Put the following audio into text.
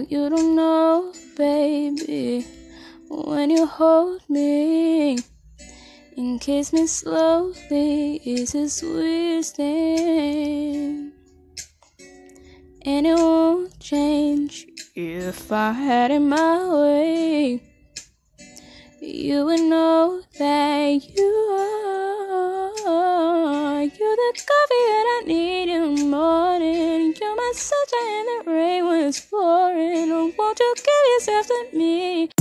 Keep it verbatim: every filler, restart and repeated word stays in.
you don't know, baby, when you hold me and kiss me slowly, it's the sweetest thing. And it won't change if I had it my way. You would know that you are. You're the coffee that I need in the morning. You're my sunshine in the rain when it's pouring. Oh, won't you give yourself to me?